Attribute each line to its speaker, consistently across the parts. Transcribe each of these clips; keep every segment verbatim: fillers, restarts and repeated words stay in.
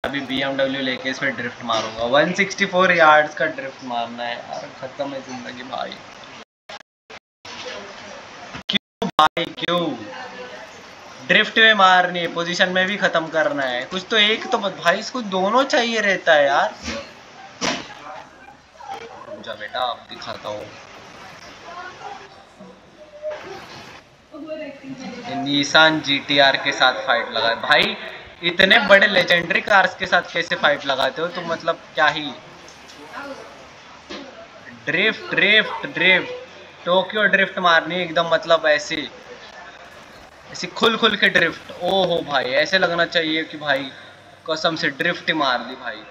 Speaker 1: अभी B M W लेके इस पे ड्रिफ्ट मारूंगा। वन सिक्सटी फोर यार्ड्स का ड्रिफ्ट मारना है यार, खत्म है जिंदगी भाई। क्यों भाई क्यों? ड्रिफ्ट में मारनी है, पोजीशन में भी खत्म करना है, कुछ तो एक तो भाई, इसको दोनों चाहिए रहता है यार। जा बेटा अब दिखाता हूँ। निसान जी टी आर के साथ फाइट लगा भाई। इतने बड़े लेजेंडरी कार्स के साथ कैसे फाइट लगाते हो तुम, मतलब क्या ही। Drift drift drift Tokyo drift मारनी एकदम, मतलब ऐसे ऐसे खुल खुल के ड्रिफ्ट। ओहो भाई, ऐसे लगना चाहिए कि भाई कसम से ड्रिफ्ट मार दी भाई।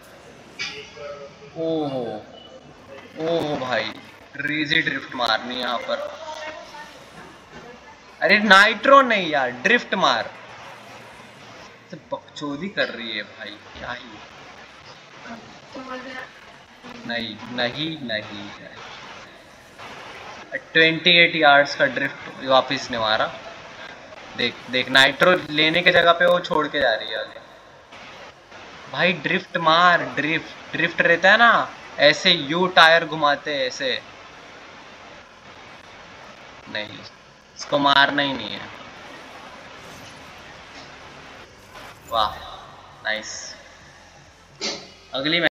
Speaker 1: ओहो ओहो भाई, रीजी ड्रिफ्ट मारनी यहाँ पर। अरे नाइट्रो नहीं यार, ड्रिफ्ट मार। तो बकचोदी कर रही है भाई, क्या ही। नहीं नहीं नहीं, ट्वेंटी एट यार्ड्स का ड्रिफ्ट वापस ने मारा। देख देख, नाइट्रो लेने के जगह पे वो छोड़ के जा रही है आगे। भाई ड्रिफ्ट मार, ड्रिफ्ट ड्रिफ्ट रहता है ना, ऐसे यू टायर घुमाते हैं ऐसे। नहीं, इसको मारना ही नहीं है। वाह नाइस। अगली